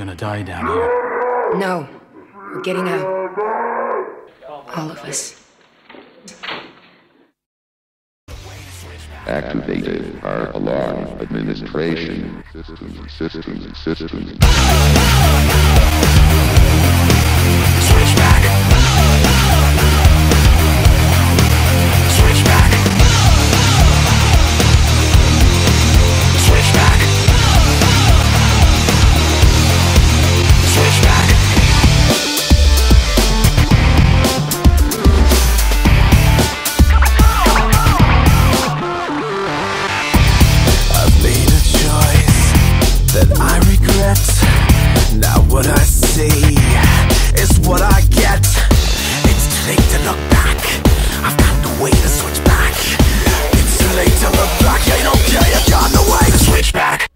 gonna die down here. No. We're getting out. All of us. Activated our alarm administration systems. Switch back. Switch back. Switch back. Switch back. I've made a choice that I regret. Now what I see is what I get. It's too late to look back. I've got no way to switch back. It's too late to look back. Ain't okay, I got no way to switch back.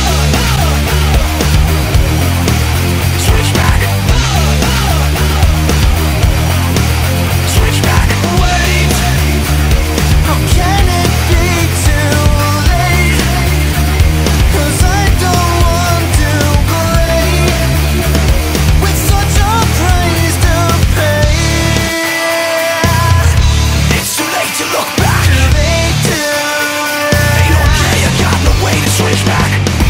Switch back. Switch back. Wait, how can it be too late? 'Cause I don't want to go late with such a price to pay. It's too late to look back. Too late to. Ain't okay, I got no way to switch back.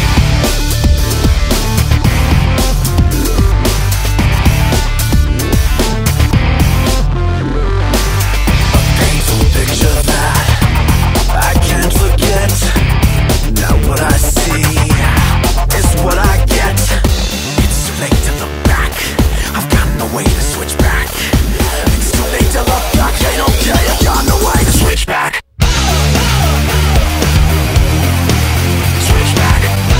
A painful picture that I can't forget. Now what I see is what I get. It's too late to look back. I've got no way to switch back. It's too late to look back. Ain't okay, I got no way to switch back. Switch back.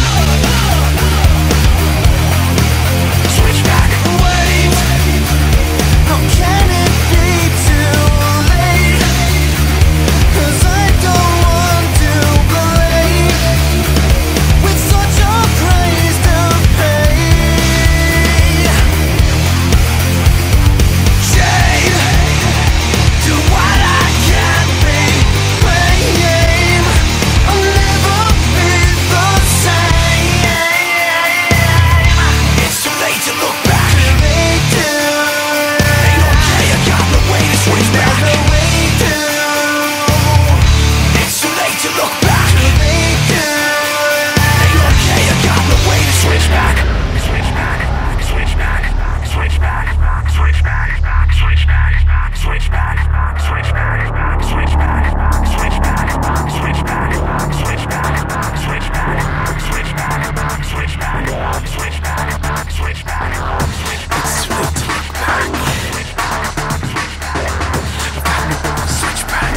Switch back. Wait, how can it be too late? 'Cause I don't want to go late with such a price to pay. Shade, do what I can't be. Playing, I'll never be the same. It's too late to look back. Too late to. Ain't okay, I got no way to switch back. No way to. It's too late to look back. Too late to. Ain't okay, I got no way to switch back. Switch back. Switch back. Switch back. Switch back. Switch back. Switch back. Switch back. Switch back. Switch back. Switch back. Switch back. Switch back. Switch back. Switch back. Switch back. Switch back. It's too late to look back. Switch back.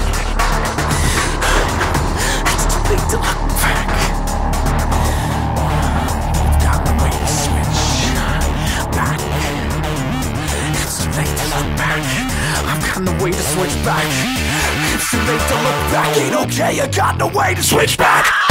It's too late to look back. Got no way to switch back. It's too late to look back. I've got no way to switch back. It's too late to look back. Ain't okay, I got no way to switch back.